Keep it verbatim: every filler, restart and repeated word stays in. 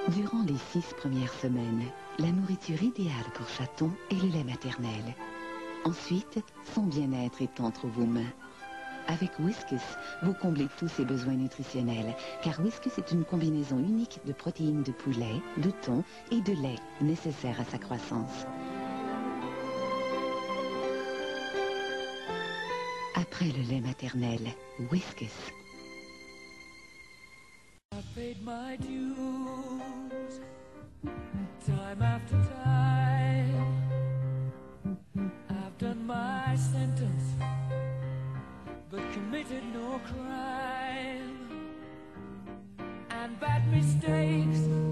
Durant les six premières semaines, la nourriture idéale pour chaton est le lait maternel. Ensuite, son bien-être est entre vos mains. Avec Whiskas, vous comblez tous ses besoins nutritionnels, car Whiskas est une combinaison unique de protéines de poulet, de thon et de lait nécessaires à sa croissance. Après le lait maternel, Whiskas. I paid my dues, time after time. I've done my sentence, but committed no crime. And bad mistakes